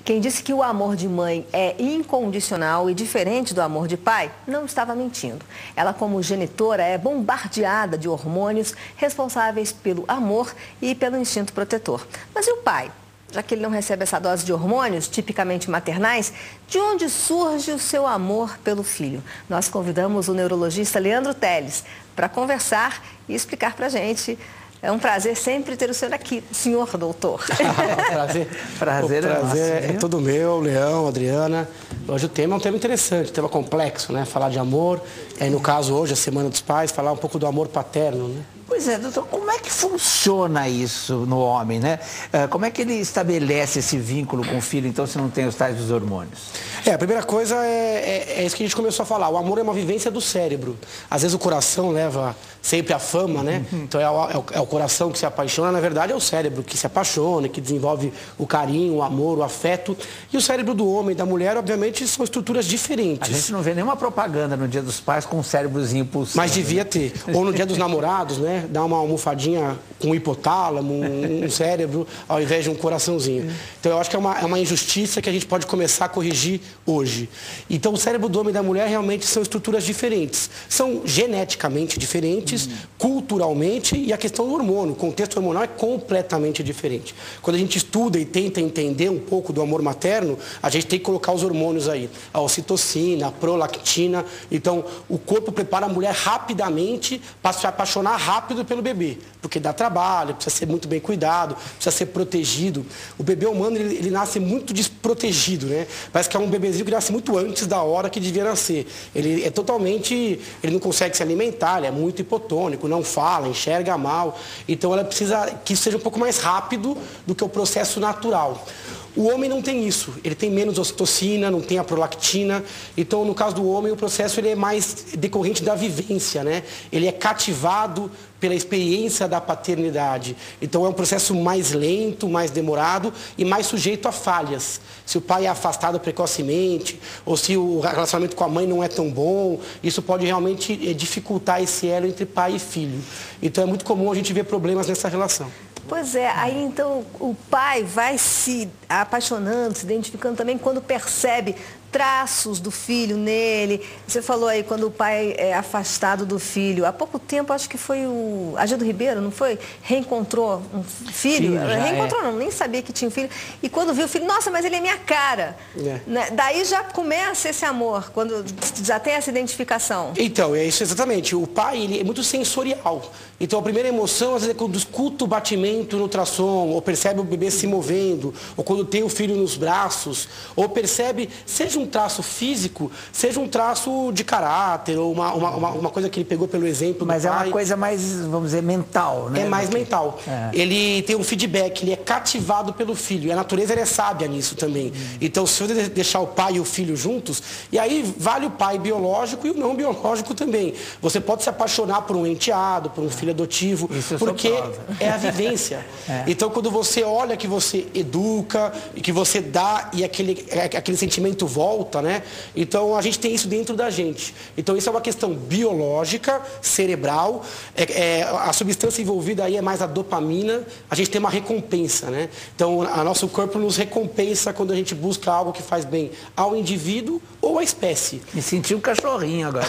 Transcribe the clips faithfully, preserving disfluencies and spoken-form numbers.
Quem disse que o amor de mãe é incondicional e diferente do amor de pai, não estava mentindo. Ela, como genitora, é bombardeada de hormônios responsáveis pelo amor e pelo instinto protetor. Mas e o pai? Já que ele não recebe essa dose de hormônios, tipicamente maternais, de onde surge o seu amor pelo filho? Nós convidamos o neurologista Leandro Teles para conversar e explicar para a gente. É um prazer sempre ter o senhor aqui, senhor doutor. prazer prazer, o é, prazer nosso, é todo meu, Leão, Adriana. Hoje o tema é um tema interessante, um tema complexo, né? Falar de amor, é, no caso hoje, a Semana dos Pais, falar um pouco do amor paterno, né? Pois é, doutor, como é que funciona isso no homem, né? Como é que ele estabelece esse vínculo com o filho, então, se não tem os tais dos hormônios? É, a primeira coisa é, é, é isso que a gente começou a falar. O amor é uma vivência do cérebro. Às vezes o coração leva sempre a fama, né? Uhum. Então é o, é, o, é o coração que se apaixona, na verdade é o cérebro que se apaixona, que desenvolve o carinho, o amor, o afeto. E o cérebro do homem e da mulher, obviamente, são estruturas diferentes. A gente não vê nenhuma propaganda no Dia dos Pais com um cérebrozinho pulsando. Mas devia ter. Ou no Dia dos Namorados, né? Dar uma almofadinha com um hipotálamo, um, um cérebro, ao invés de um coraçãozinho. Então eu acho que é uma, é uma injustiça que a gente pode começar a corrigir hoje. Então o cérebro do homem e da mulher realmente são estruturas diferentes. São geneticamente diferentes, uhum. culturalmente, e a questão do hormônio, o contexto hormonal é completamente diferente. Quando a gente estuda e tenta entender um pouco do amor materno, a gente tem que colocar os hormônios aí. A ocitocina, a prolactina. Então o corpo prepara a mulher rapidamente para se apaixonar rápido pelo bebê, porque dá trabalho, precisa ser muito bem cuidado, precisa ser protegido. O bebê humano, ele, ele nasce muito desprotegido, né? Parece que é um bebezinho que nasce muito antes da hora que devia nascer. Ele é totalmente, ele não consegue se alimentar, ele é muito hipotônico, não fala, enxerga mal. Então ela precisa que isso seja um pouco mais rápido do que o processo natural. O homem não tem isso, ele tem menos ocitocina, não tem a prolactina. Então, no caso do homem, o processo ele é mais decorrente da vivência, né? Ele é cativado pela experiência da paternidade. Então, é um processo mais lento, mais demorado e mais sujeito a falhas. Se o pai é afastado precocemente, ou se o relacionamento com a mãe não é tão bom, isso pode realmente dificultar esse elo entre pai e filho. Então, é muito comum a gente ver problemas nessa relação. Pois é, aí então o pai vai se apaixonando, se identificando também quando percebe traços do filho nele. Você falou aí quando o pai é afastado do filho. Há pouco tempo, acho que foi o Agildo Ribeiro, não foi? Reencontrou um filho. Sim, Reencontrou é. não, nem sabia que tinha um filho. E quando viu o filho, nossa, mas ele é minha cara. É. Né? Daí já começa esse amor, quando já tem essa identificação. Então, é isso exatamente. O pai, ele é muito sensorial. Então, a primeira emoção, às vezes, é quando escuta o batimento no ultrassom, ou percebe o bebê se movendo, ou quando tem o filho nos braços, ou percebe, seja um traço físico, seja um traço de caráter, ou uma, uma, uma coisa que ele pegou pelo exemplo Mas do é pai. uma coisa mais, vamos dizer, mental, né? É mais mental. É. Ele tem um feedback, ele é cativado pelo filho. E a natureza ela é sábia nisso também. Hum. Então, se você deixar o pai e o filho juntos, e aí vale o pai biológico e o não biológico também. Você pode se apaixonar por um enteado, por um filho adotivo, Isso porque é a vivência. É. Então, quando você olha que você educa, e que você dá, e aquele, aquele sentimento volta, né? Então, a gente tem isso dentro da gente. Então, isso é uma questão biológica, cerebral. É, é, a substância envolvida aí é mais a dopamina. A gente tem uma recompensa, né? Então, o nosso corpo nos recompensa quando a gente busca algo que faz bem ao indivíduo ou à espécie. Me senti um cachorrinho agora.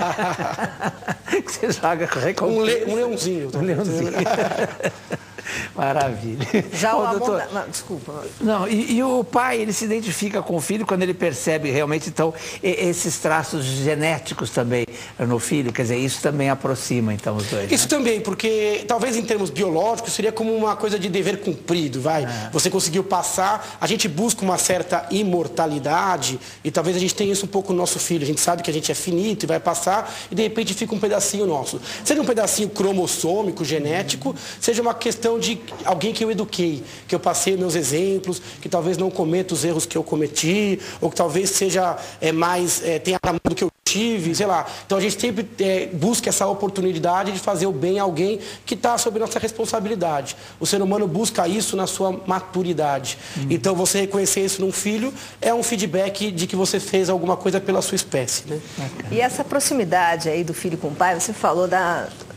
Que você joga com recompensa. Um, le, um leãozinho. Um leãozinho. Maravilha. Já Ô, o amor doutor, da... Não, desculpa. Não, e, e o pai, ele se identifica com o filho quando ele percebe realmente, então, esses traços genéticos também no filho, quer dizer, isso também aproxima, então, os dois. Isso né? também, porque talvez em termos biológicos seria como uma coisa de dever cumprido, vai. É. Você conseguiu passar, a gente busca uma certa imortalidade e talvez a gente tenha isso um pouco no nosso filho. A gente sabe que a gente é finito e vai passar e de repente fica um pedacinho nosso. Seja um pedacinho cromossômico, genético, uhum. seja uma questão de alguém que eu eduquei, que eu passei meus exemplos, que talvez não cometa os erros que eu cometi, ou que talvez seja é, mais, é, tenha a mão do que eu tive, sei lá. Então a gente sempre é, busca essa oportunidade de fazer o bem a alguém que está sob nossa responsabilidade. O ser humano busca isso na sua maturidade. Hum. Então você reconhecer isso num filho é um feedback de que você fez alguma coisa pela sua espécie, né? E essa proximidade aí do filho com o pai, você falou da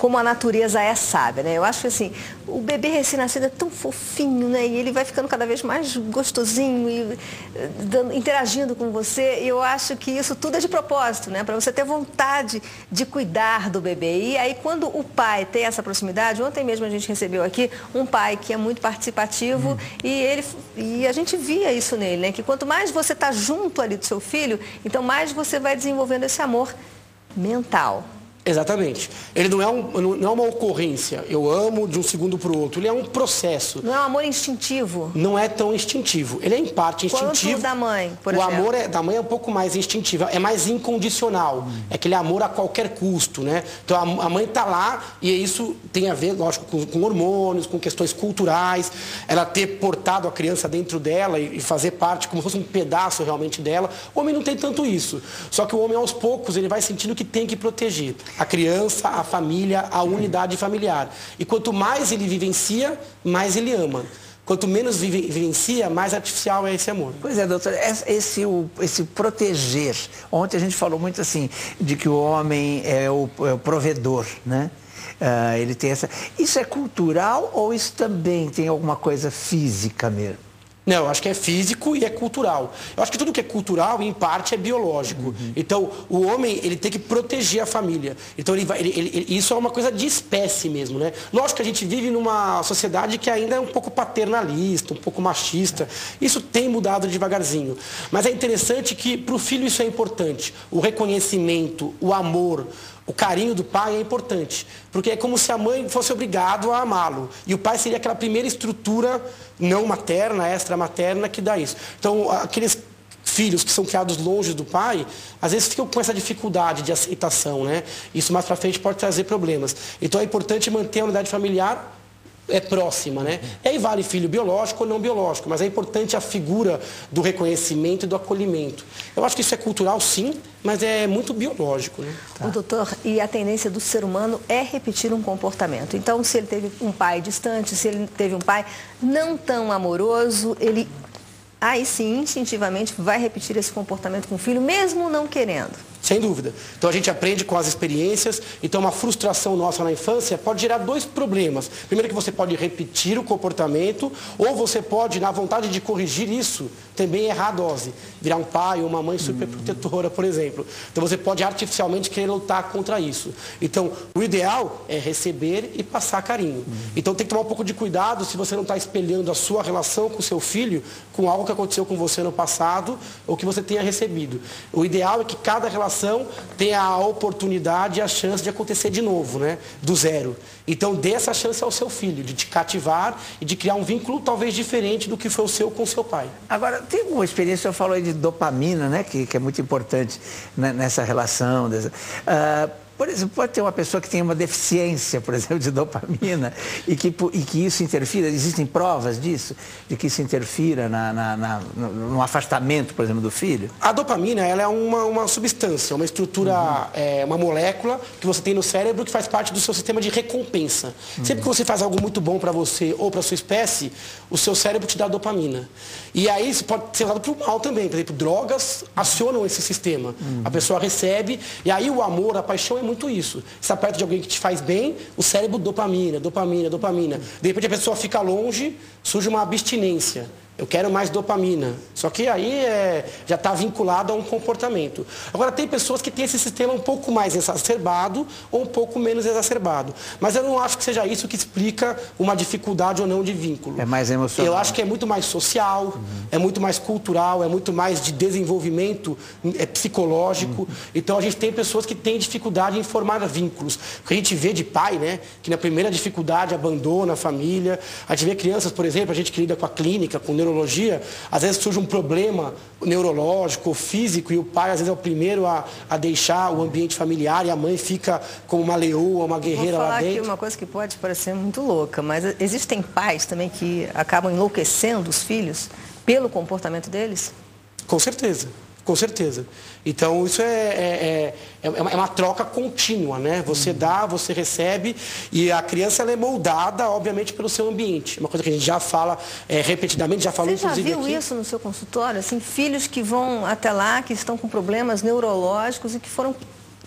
como a natureza é sábia, né? Eu acho que assim, o bebê recém-nascido é tão fofinho, né? E ele vai ficando cada vez mais gostosinho e dando, interagindo com você. E eu acho que isso tudo é de propósito, né? Para você ter vontade de cuidar do bebê. E aí, quando o pai tem essa proximidade, ontem mesmo a gente recebeu aqui um pai que é muito participativo hum. e, ele, e a gente via isso nele, né? Que quanto mais você está junto ali do seu filho, então mais você vai desenvolvendo esse amor mental. Exatamente. Ele não é, um, não é uma ocorrência, eu amo de um segundo para o outro, ele é um processo. Não é um amor instintivo? Não é tão instintivo, ele é em parte instintivo. Quanto da mãe, por o exemplo? O amor é, da mãe é um pouco mais instintivo, é mais incondicional, hum. é aquele amor a qualquer custo, né? Então a, a mãe está lá e isso tem a ver, lógico, com, com hormônios, com questões culturais, ela ter portado a criança dentro dela e, e fazer parte como se fosse um pedaço realmente dela. O homem não tem tanto isso, só que o homem aos poucos ele vai sentindo que tem que proteger a criança, a família, a unidade familiar. E quanto mais ele vivencia, mais ele ama. Quanto menos vive, vivencia, mais artificial é esse amor. Pois é, doutor, esse, o, esse proteger. Ontem a gente falou muito assim, de que o homem é o, é o provedor, né? Uh, ele tem essa... Isso é cultural ou isso também tem alguma coisa física mesmo? Não, eu acho que é físico e é cultural. Eu acho que tudo que é cultural, em parte, é biológico. Uhum. Então, o homem, ele tem que proteger a família. Então, ele vai, ele, ele, isso é uma coisa de espécie mesmo, né? Lógico que a gente vive numa sociedade que ainda é um pouco paternalista, um pouco machista. Isso tem mudado devagarzinho. Mas é interessante que, para o filho, isso é importante. O reconhecimento, o amor, o carinho do pai é importante, porque é como se a mãe fosse obrigado a amá-lo. E o pai seria aquela primeira estrutura não materna, extra-materna, que dá isso. Então, aqueles filhos que são criados longe do pai, às vezes ficam com essa dificuldade de aceitação, né? Isso mais para frente pode trazer problemas. Então, é importante manter a unidade familiar é próxima, né? E aí vale filho biológico ou não biológico, mas é importante a figura do reconhecimento e do acolhimento. Eu acho que isso é cultural, sim, mas é muito biológico, né? Tá. O doutor, e a tendência do ser humano é repetir um comportamento. Então, se ele teve um pai distante, se ele teve um pai não tão amoroso, ele aí sim, instintivamente, vai repetir esse comportamento com o filho, mesmo não querendo. Sem dúvida. Então a gente aprende com as experiências. Então uma frustração nossa na infância pode gerar dois problemas. Primeiro que você pode repetir o comportamento, ou você pode, na vontade de corrigir isso, também errar a dose. Virar um pai ou uma mãe super protetora, por exemplo. Então você pode artificialmente querer lutar contra isso. Então o ideal é receber e passar carinho. Então tem que tomar um pouco de cuidado se você não está espelhando a sua relação com o seu filho com algo que aconteceu com você no passado ou que você tenha recebido. O ideal é que cada relação tem a oportunidade e a chance de acontecer de novo, né? Do zero. Então, dê essa chance ao seu filho, de te cativar e de criar um vínculo talvez diferente do que foi o seu com o seu pai. Agora, tem uma experiência, eu falo aí de dopamina, né? Que, que é muito importante, né? Nessa relação. Dessa, uh, por exemplo, pode ter uma pessoa que tem uma deficiência, por exemplo, de dopamina e que, e que isso interfira, existem provas disso, de que isso interfira na, na, na, no afastamento, por exemplo, do filho? A dopamina, ela é uma, uma substância, uma estrutura, uhum. é, uma molécula que você tem no cérebro que faz parte do seu sistema de recompensa. Uhum. Sempre que você faz algo muito bom para você ou para sua espécie, o seu cérebro te dá dopamina. E aí isso pode ser usado para o mal também. Por exemplo, drogas acionam esse sistema. Uhum. A pessoa recebe, e aí o amor, a paixão é muito isso. Você está perto de alguém que te faz bem, o cérebro dopamina, dopamina, dopamina. De repente a pessoa fica longe, surge uma abstinência. Eu quero mais dopamina. Só que aí é, já está vinculado a um comportamento. Agora, tem pessoas que têm esse sistema um pouco mais exacerbado ou um pouco menos exacerbado. Mas eu não acho que seja isso que explica uma dificuldade ou não de vínculo. É mais emocional. Eu acho que é muito mais social, uhum. é muito mais cultural, é muito mais de desenvolvimento é, psicológico. Uhum. Então, a gente tem pessoas que têm dificuldade em formar vínculos. O que a gente vê de pai, né, que na primeira dificuldade abandona a família. A gente vê crianças, por exemplo, a gente que lida com a clínica, com neurologia, às vezes surge um problema neurológico ou físico e o pai às vezes é o primeiro a, a deixar o ambiente familiar e a mãe fica como uma leoa, uma guerreira lá dentro. Vou falar aqui uma coisa que pode parecer muito louca, mas existem pais também que acabam enlouquecendo os filhos pelo comportamento deles? Com certeza. Com certeza. Então, isso é, é, é, é uma troca contínua, né? Você uhum. dá, você recebe, e a criança ela é moldada, obviamente, pelo seu ambiente. Uma coisa que a gente já fala é, repetidamente, já falou, inclusive, aqui. Você já viu aqui. Isso no seu consultório? Assim, filhos que vão até lá, que estão com problemas neurológicos e que foram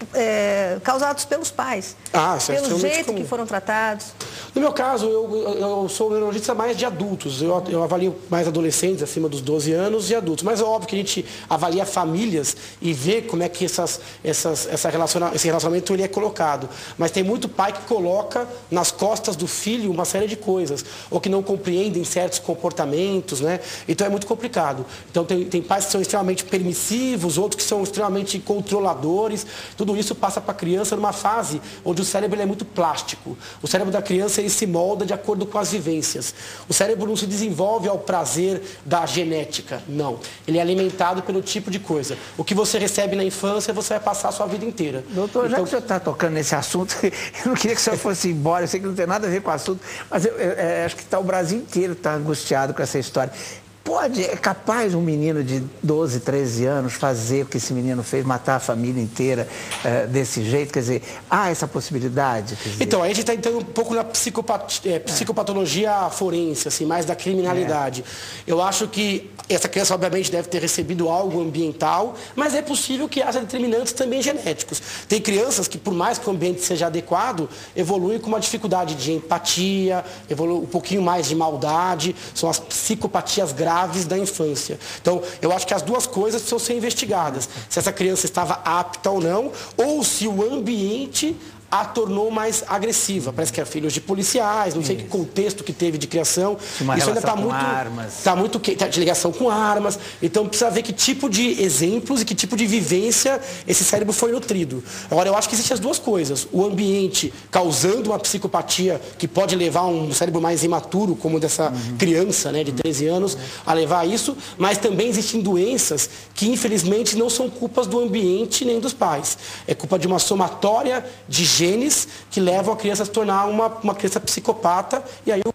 é, causados pelos pais, ah, isso é pelo jeito comum. que foram tratados. No meu caso, eu, eu sou neurologista mais de adultos. Eu, eu avalio mais adolescentes, acima dos doze anos, e adultos. Mas é óbvio que a gente avalia famílias e vê como é que essas, essas, essa relaciona, esse relacionamento ele é colocado. Mas tem muito pai que coloca nas costas do filho uma série de coisas, ou que não compreendem certos comportamentos, né? Então é muito complicado. Então tem, tem pais que são extremamente permissivos, outros que são extremamente controladores. Tudo isso passa para a criança numa fase onde o cérebro ele é muito plástico. O cérebro da criança ele se molda de acordo com as vivências. O cérebro não se desenvolve ao prazer da genética, não. Ele é alimentado pelo tipo de coisa. O que você recebe na infância, você vai passar a sua vida inteira. Doutor, então, já que o senhor está tocando nesse assunto, eu não queria que o senhor fosse embora, eu sei que não tem nada a ver com o assunto, mas eu, eu, eu acho que tá, o Brasil inteiro está angustiado com essa história. Pode, é capaz um menino de doze, treze anos fazer o que esse menino fez, matar a família inteira uh, desse jeito? Quer dizer, há essa possibilidade? Quer dizer... Então, a gente está entrando um pouco na psicopat... é, psicopatologia forense, assim, mais da criminalidade. É. Eu acho que essa criança, obviamente, deve ter recebido algo ambiental, mas é possível que haja determinantes também genéticos. Tem crianças que, por mais que o ambiente seja adequado, evoluem com uma dificuldade de empatia, evoluem um pouquinho mais de maldade, são as psicopatias graves graves da infância. Então, eu acho que as duas coisas precisam ser investigadas. Se essa criança estava apta ou não, ou se o ambiente a tornou mais agressiva. Parece que é filhos de policiais, não sei Isso. que contexto que teve de criação. Uma Isso ainda está muito, armas. Tá muito tá de ligação com armas. Então precisa ver que tipo de exemplos e que tipo de vivência esse cérebro foi nutrido. Agora, eu acho que existem as duas coisas. O ambiente causando uma psicopatia que pode levar um cérebro mais imaturo, como dessa uhum. criança, né, de treze anos, a levar a isso, mas também existem doenças que, infelizmente, não são culpas do ambiente nem dos pais. É culpa de uma somatória de genes que levam a criança a se tornar uma, uma criança psicopata, e aí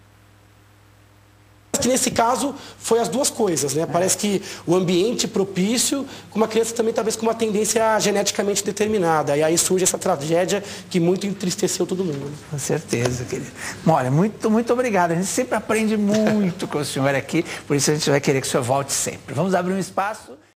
que nesse caso foi as duas coisas, né? Parece que o ambiente propício, com uma criança também talvez com uma tendência geneticamente determinada, e aí surge essa tragédia que muito entristeceu todo mundo. Com certeza, querido. Bom, olha, muito, muito obrigado. A gente sempre aprende muito com o senhor aqui, por isso a gente vai querer que o senhor volte sempre. Vamos abrir um espaço.